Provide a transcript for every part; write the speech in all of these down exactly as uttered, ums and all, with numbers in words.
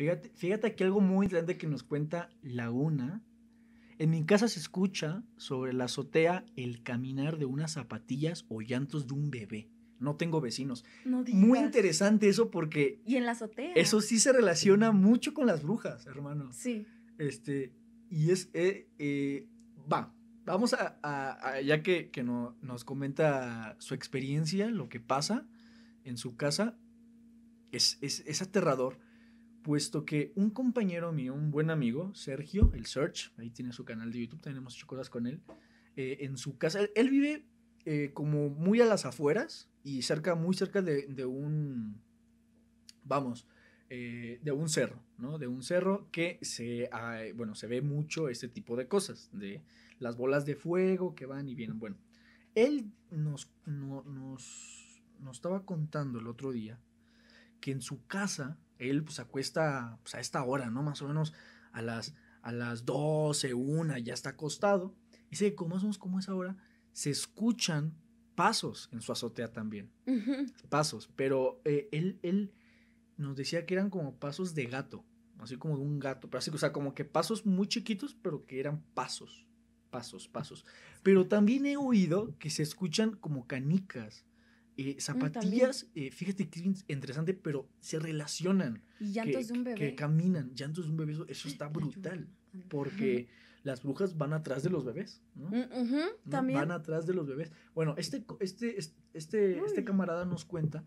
Fíjate, fíjate que algo muy interesante que nos cuenta Laguna. En mi casa se escucha sobre la azotea el caminar de unas zapatillas o llantos de un bebé. No tengo vecinos. No Muy digas. interesante eso porque Y en la azotea. eso sí se relaciona mucho con las brujas, hermano. Sí. Este, y es, eh, eh, va, vamos a, a- a- ya que, que no- nos comenta su experiencia, lo que pasa en su casa, es, es, es aterrador, puesto que un compañero mío, un buen amigo, Sergio, el Search, ahí tiene su canal de YouTube, también hemos hecho cosas con él, eh, en su casa, él, él vive eh, como muy a las afueras y cerca, muy cerca de, de un, vamos, eh, de un cerro, ¿no? De un cerro que se, ah, bueno, se ve mucho este tipo de cosas, de las bolas de fuego que van y vienen. Bueno, él nos, no, nos, nos estaba contando el otro día que en su casa, él pues acuesta pues, a esta hora, ¿no? Más o menos a las, a las doce, una, ya está acostado. Y dice que como somos como esa hora, se escuchan pasos en su azotea también. Uh-huh. Pasos, pero eh, él, él nos decía que eran como pasos de gato, así como de un gato, pero así, o sea, como que pasos muy chiquitos, pero que eran pasos, pasos, pasos. Pero también he oído que se escuchan como canicas, eh, zapatillas, eh, fíjate que es interesante, pero se relacionan. Y llantos que, de un bebé. Que caminan, llantos de un bebé, eso, eso está brutal, porque las brujas van atrás de los bebés, ¿no? Uh-huh, ¿no? también. Van atrás de los bebés. Bueno, este, este, este, este camarada nos cuenta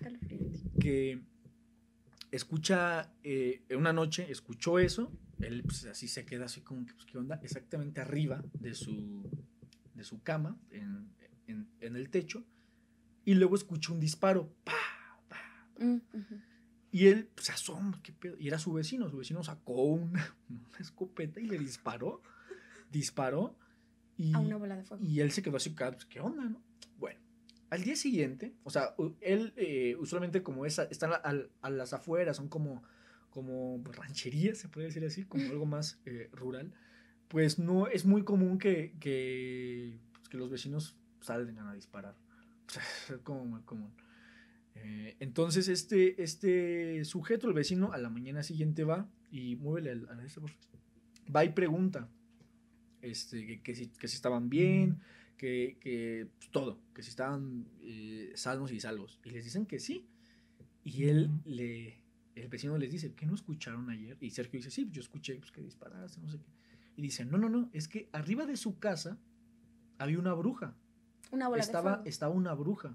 que escucha, eh, una noche escuchó eso, él pues así se queda así como que, pues, ¿qué onda? Exactamente arriba de su, de su cama, en, en, en el techo, y luego escuchó un disparo, ¡pah! ¡pah! ¡pah! Uh-huh. Y él pues, se asoma, ¿qué pedo? Y era su vecino, su vecino sacó una, una escopeta y le disparó, disparó, y, a una bola de fuego. Y él se quedó así, pues, ¿qué onda, no? Bueno, al día siguiente, o sea, él eh, usualmente como esa, están a, a las afueras, son como, como rancherías, se puede decir así, como algo más eh, rural, pues no es muy común que, que, pues, que los vecinos salgan a disparar. O sea, es como muy común. Eh, entonces este, este sujeto, el vecino, a la mañana siguiente va y muévele a la esta, va y pregunta este, que, que, si, que si estaban bien, que, que pues, todo, que si estaban eh, salvos y salvos. Y les dicen que sí. Y él le, el vecino les dice, ¿qué no escucharon ayer? Y Sergio dice, sí, yo escuché pues, que disparaste, no sé qué. Y dicen, no, no, no, es que arriba de su casa había una bruja. Una bola estaba, de fuego. Estaba una bruja.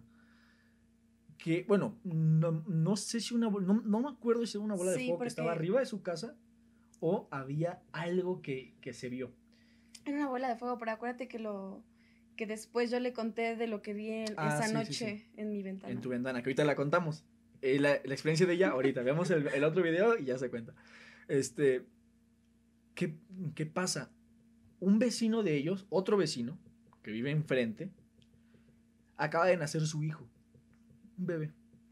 Que, bueno, no, no sé si una bola, no, no me acuerdo si era una bola sí, de fuego porque... que estaba arriba de su casa o había algo que, que se vio. Era una bola de fuego, pero acuérdate que lo que después yo le conté de lo que vi en, ah, esa sí, noche sí, sí. en mi ventana. En tu ventana, que ahorita la contamos. Eh, la, la, experiencia de ella, ahorita. Veamos el, el, otro video y ya se cuenta. Este, ¿qué, ¿Qué pasa? Un vecino de ellos, otro vecino, que vive enfrente, acaba de nacer su hijo. Un bebé.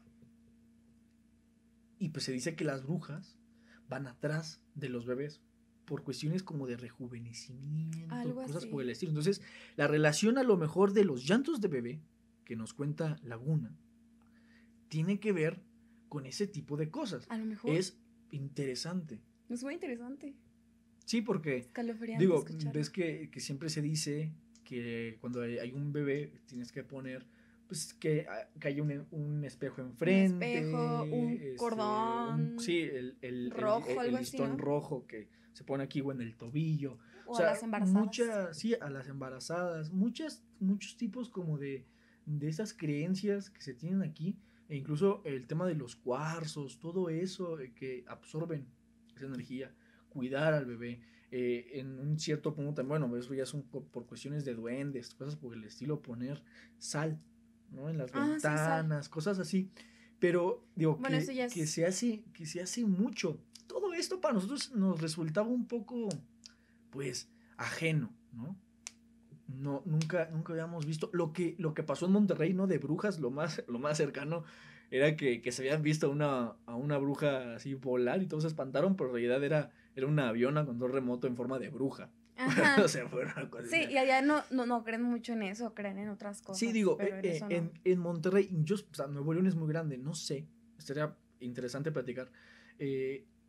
Y pues se dice que las brujas van atrás de los bebés por cuestiones como de rejuvenecimiento, algo cosas así. Por el estilo. Entonces, la relación a lo mejor de los llantos de bebé, que nos cuenta Laguna, tiene que ver con ese tipo de cosas. A lo mejor. Es interesante. Es muy interesante. Sí, porque, digo, ves que, que siempre se dice que cuando hay, hay un bebé tienes que poner, pues, que, que haya un, un espejo enfrente. Un espejo, un este, cordón. Un, sí, el, el, rojo, el, el, algo el listón así, ¿no? rojo que se pone aquí o en el tobillo. O, o sea, a las embarazadas. Muchas, sí, a las embarazadas. Muchas, muchos tipos como de, de esas creencias que se tienen aquí. E incluso el tema de los cuarzos, todo eso que absorben esa energía. Cuidar al bebé. Eh, en un cierto punto también, bueno, eso ya son por, por cuestiones de duendes, cosas por el estilo, poner sal, ¿no? En las ah, ventanas, sí, cosas así. Pero digo, bueno, que, es... que, se hace, que se hace mucho. Todo esto para nosotros nos resultaba un poco, pues, ajeno, ¿no? No, nunca, nunca habíamos visto lo que, lo que pasó en Monterrey, ¿no? De brujas, lo más, lo más cercano era que, que se habían visto a una, a una bruja así volar y todos se espantaron, pero en realidad era, era una avión a control remoto en forma de bruja. Ajá. O sea, fue una cosa. Sí, y allá no, no, no creen mucho en eso, creen en otras cosas. Sí, digo, pero eh, en, en, no. en Monterrey, yo, o sea, Nuevo León es muy grande, no sé, estaría interesante platicar. Eh,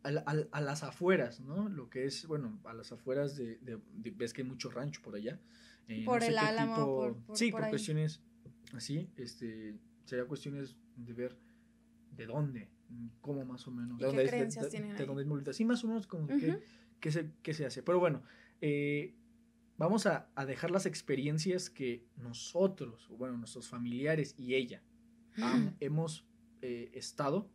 a, a, a las afueras, ¿no? Lo que es, bueno, a las afueras de, de, de ves que hay mucho rancho por allá. Eh, por no sé el qué Álamo, tipo, por, por, sí, por por ahí. cuestiones así, este, sería cuestiones de ver de dónde, cómo más o menos, ¿Y de qué dónde es, creencias de, de, tienen de ahí? dónde es Molita, sí, más o menos como Uh-huh. que, que, se, que se hace. Pero bueno, eh, vamos a, a dejar las experiencias que nosotros, bueno, nuestros familiares y ella han, hemos eh, estado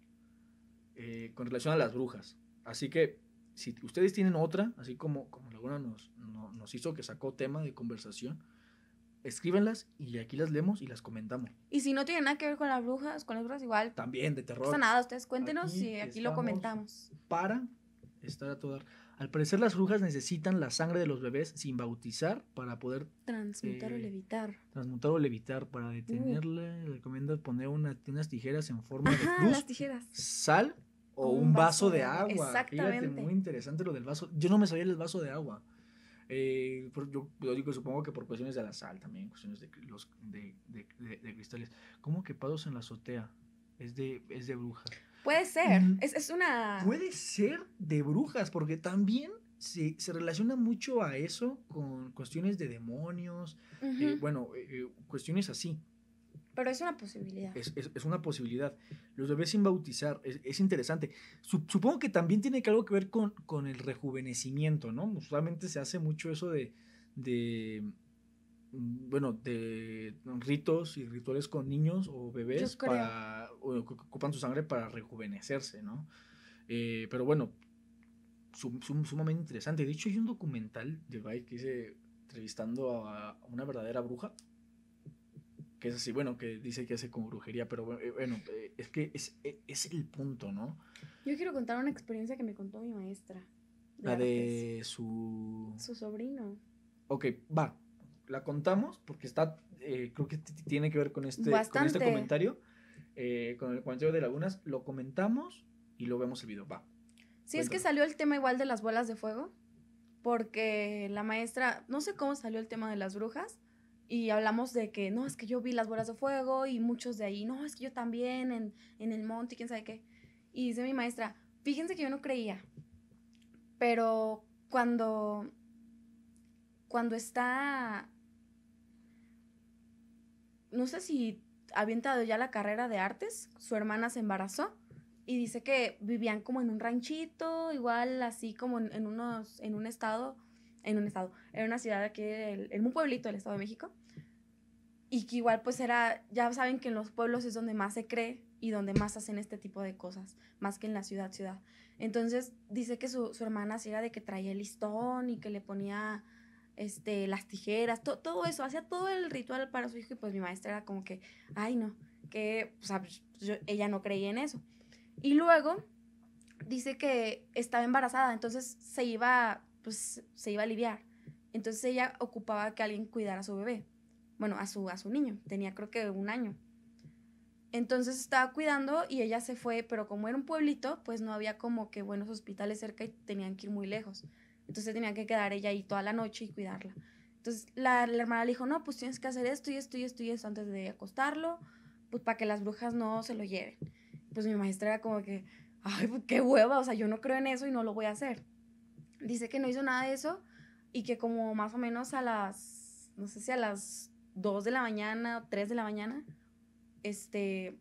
eh, con relación a las brujas. Así que si ustedes tienen otra, así como, como Laguna nos, no, nos hizo que sacó tema de conversación, escríbenlas y aquí las leemos y las comentamos. Y si no tiene nada que ver con las brujas, con las brujas igual. También de terror. No pasa nada, ustedes cuéntenos aquí y aquí lo comentamos. Para estar a todo dar. Al parecer las brujas necesitan la sangre de los bebés sin bautizar para poder transmutar eh, o levitar. Transmutar o levitar. Para detenerle, uh. recomienda poner una, unas tijeras en forma Ajá, de cruz, las tijeras. Sal o, o un, un vaso, vaso de, de agua. Exactamente. Fíjate, muy interesante lo del vaso. Yo no me sabía el vaso de agua. Eh, yo, yo digo, supongo que por cuestiones de la sal también, cuestiones de, los, de, de, de, de cristales. ¿Cómo que pados en la azotea? Es de, es de brujas. Puede ser, mm, es, es una... Puede ser de brujas, porque también se, se relaciona mucho a eso con cuestiones de demonios, uh-huh. eh, bueno, eh, cuestiones así. Pero es una posibilidad. Es, es, es una posibilidad. Los bebés sin bautizar, es, es interesante. Supongo que también tiene algo que ver con, con el rejuvenecimiento, ¿no? Usualmente se hace mucho eso de, de, bueno, de ritos y rituales con niños o bebés para, o, que ocupan su sangre para rejuvenecerse, ¿no? Eh, pero bueno, sum, sum, sumamente interesante. De hecho, hay un documental de Vai que hice entrevistando a una verdadera bruja, que es así, bueno, que dice que hace como brujería, pero bueno, es que es, es el punto, ¿no? Yo quiero contar una experiencia que me contó mi maestra. De la artes. De su... Su sobrino. Ok, va, la contamos porque está, eh, creo que tiene que ver con este, con este comentario, eh, con el comentario de Lagunas, lo comentamos y luego vemos el video, va. Sí, cuéntame. Es que salió el tema igual de las bolas de fuego, porque la maestra, no sé cómo salió el tema de las brujas, y hablamos de que, no, es que yo vi las bolas de fuego y muchos de ahí, no, es que yo también en, en el monte y quién sabe qué. Y dice mi maestra, fíjense que yo no creía, pero cuando, cuando está, no sé si había entrado ya la carrera de artes, su hermana se embarazó y dice que vivían como en un ranchito, igual así como en, en, unos, en un estado, en un estado, en una ciudad aquí, del, en un pueblito del Estado de México. Y que igual pues era, ya saben que en los pueblos es donde más se cree y donde más hacen este tipo de cosas, más que en la ciudad, ciudad. Entonces dice que su, su hermana sí era de que traía el listón y que le ponía este, las tijeras, to, todo eso, hacía todo el ritual para su hijo y pues mi maestra era como que, ay no, que o sea, yo, ella no creía en eso. Y luego dice que estaba embarazada, entonces se iba, pues se iba a aliviar. Entonces ella ocupaba que alguien cuidara a su bebé. Bueno, a su, a su niño, tenía creo que un año. Entonces estaba cuidando y ella se fue, pero como era un pueblito, pues no había como que buenos hospitales cerca y tenían que ir muy lejos. Entonces tenía que quedar ella ahí toda la noche y cuidarla. Entonces la, la hermana le dijo, no, pues tienes que hacer esto y esto y esto y esto antes de acostarlo, pues para que las brujas no se lo lleven. Pues mi maestra era como que, ay, pues qué hueva, o sea, yo no creo en eso y no lo voy a hacer. Dice que no hizo nada de eso y que como más o menos a las, no sé si a las dos de la mañana o tres de la mañana, este,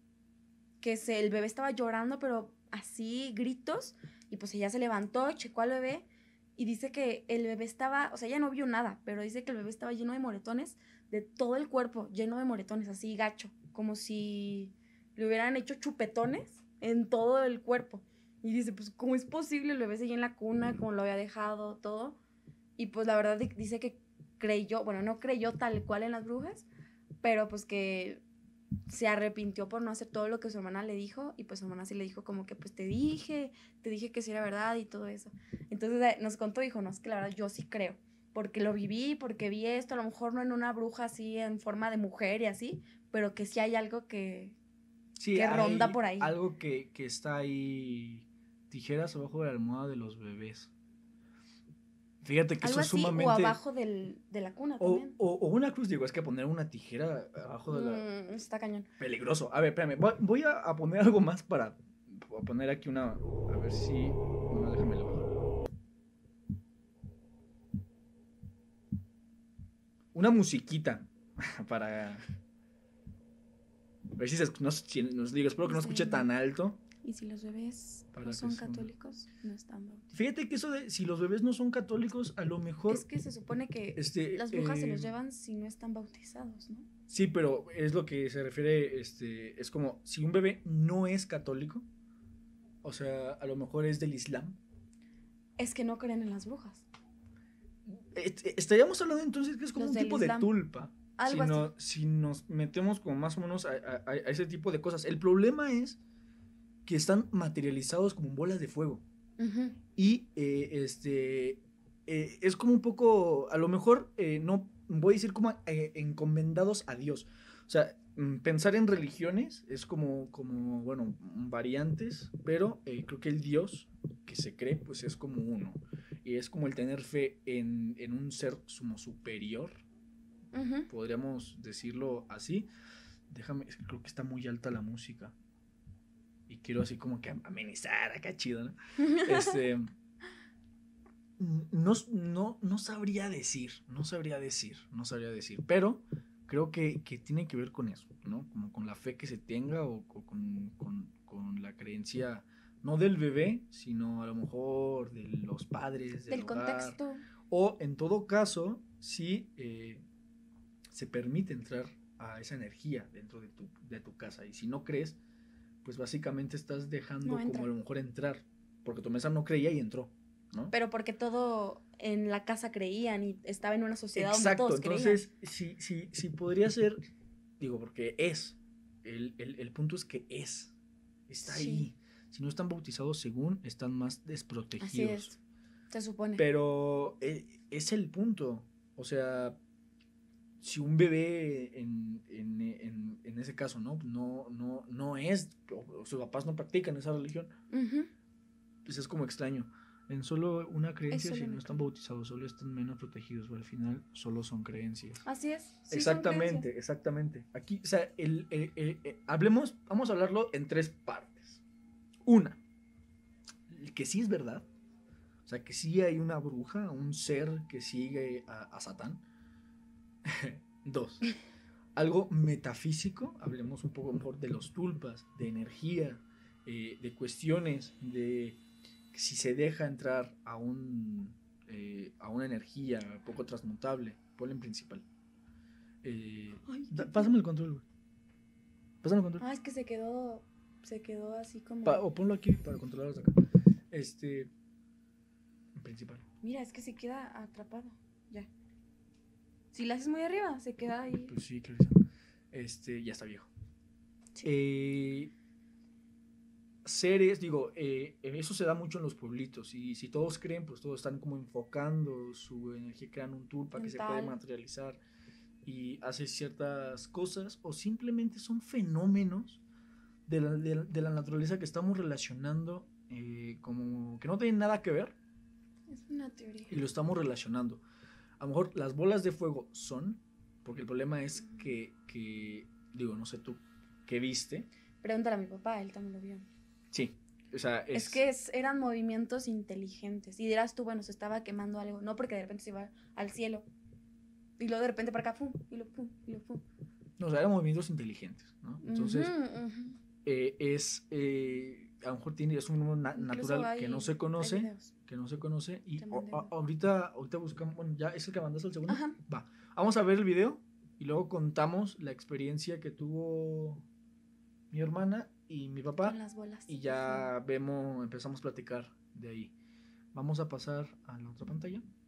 que se, el bebé estaba llorando, pero así, gritos, y pues ella se levantó, checó al bebé, y dice que el bebé estaba, o sea, ella no vio nada, pero dice que el bebé estaba lleno de moretones, de todo el cuerpo, lleno de moretones, así gacho, como si le hubieran hecho chupetones en todo el cuerpo. Y dice, pues, ¿cómo es posible? El bebé seguía en la cuna, como lo había dejado, todo. Y pues la verdad dice que creyó, bueno, no creyó tal cual en las brujas, pero pues que se arrepintió por no hacer todo lo que su hermana le dijo, y pues su hermana sí le dijo como que pues te dije, te dije que sí era verdad y todo eso. Entonces nos contó, dijo, no, es que la verdad yo sí creo, porque lo viví, porque vi esto, a lo mejor no en una bruja así en forma de mujer y así, pero que sí hay algo que, sí, que ronda por ahí. Algo que, que está ahí, tijeras abajo de la almohada de los bebés. Fíjate que algo eso es así, sumamente... o abajo del, de la cuna o, también. O, o una cruz, digo, es que poner una tijera abajo de la... Mm, está cañón. Peligroso. A ver, espérame, voy, voy a, a poner algo más para voy a poner aquí una, a ver si, bueno, déjame lo bajo. Una musiquita para ver si se, no, si nos digo, espero que no escuche tan alto. Y si los bebés no son católicos, no están bautizados. Fíjate que eso de si los bebés no son católicos, a lo mejor... Es que se supone que este, las brujas eh, se los llevan si no están bautizados, ¿no? Sí, pero es lo que se refiere, este, es como, si un bebé no es católico, o sea, a lo mejor es del Islam. Es que no creen en las brujas. Estaríamos hablando entonces que es como Los un tipo Islam. de tulpa. Algo si, no, así. si nos metemos como más o menos a, a, a ese tipo de cosas. El problema es que están materializados como bolas de fuego. Uh-huh. Y eh, este eh, es como un poco, a lo mejor, eh, no voy a decir como eh, encomendados a Dios. O sea, pensar en religiones es como, como bueno, variantes, pero eh, creo que el Dios que se cree, pues es como uno. Y es como el tener fe en, en un ser sumo superior. Uh-huh. Podríamos decirlo así. Déjame, creo que está muy alta la música. Y quiero así como que amenizar acá chido, ¿no? Este, no, no, no sabría decir, no sabría decir, no sabría decir, pero creo que, que tiene que ver con eso, ¿no? Como con la fe que se tenga o, o con, con, con la creencia, no del bebé, sino a lo mejor de los padres, del, del hogar, contexto. O en todo caso, si eh, se permite entrar a esa energía dentro de tu, de tu casa. Y si no crees, pues básicamente estás dejando no como a lo mejor entrar, porque tu mesa no creía y entró, ¿no? Pero porque todo en la casa creían y estaba en una sociedad Exacto, donde todos entonces, creían. Sí, sí, sí podría ser, digo, porque es, el, el, el punto es que es, está sí. ahí. Si no están bautizados, según, están más desprotegidos. Así es, se supone. Pero es, es el punto, o sea... Si un bebé en, en, en, en ese caso no, no, no, no es, o sus papás no practican esa religión, uh-huh. pues es como extraño. En solo una creencia, solo si no están bautizados, solo están menos protegidos, pero al final solo son creencias. Así es. Sí, exactamente, exactamente. Aquí, o sea, el, el, el, el, hablemos, vamos a hablarlo en tres partes. Una, que sí es verdad, o sea, que sí hay una bruja, un ser que sigue a, a Satán. Dos, algo metafísico, hablemos un poco mejor de los tulpas, de energía, eh, de cuestiones, de si se deja entrar a un eh, a una energía poco transmutable, ponle en principal. Eh, Ay, da, pásame el control, güey. Pásame el control. Ah, es que se quedó, se quedó así como. Pa, o ponlo aquí para controlarlos acá. Este, en principal. Mira, es que se queda atrapado, ya. Si la haces muy arriba, se queda ahí. Pues sí, claro. Este, ya está viejo. Sí. Eh, seres, digo, eh, eso se da mucho en los pueblitos. Y si todos creen, pues todos están como enfocando su energía, crean un tulpa que se puede materializar y hace ciertas cosas. O simplemente son fenómenos de la, de, de la naturaleza que estamos relacionando, eh, como que no tienen nada que ver. Es una teoría. Y lo estamos relacionando. A lo mejor las bolas de fuego son, porque el problema es que, que digo, no sé tú, ¿qué viste? Pregúntale a mi papá, él también lo vio. Sí, o sea, es... Es que es, eran movimientos inteligentes. Y dirás tú, bueno, se estaba quemando algo. No, porque de repente se iba al cielo. Y luego de repente para acá, pum, y lo pum, y lo pum. No, o sea, eran movimientos inteligentes, ¿no? Entonces, uh-huh, uh-huh. Eh, es... Eh, a lo mejor tiene, es un número na- natural hay, que no se conoce, que no se conoce, y o, a, ahorita, ahorita buscamos, bueno, ya es el que mandaste el segundo. Ajá. Va, vamos a ver el video y luego contamos la experiencia que tuvo mi hermana y mi papá. Con las bolas. Y ya uh-huh. vemos, empezamos a platicar de ahí. Vamos a pasar a la otra pantalla.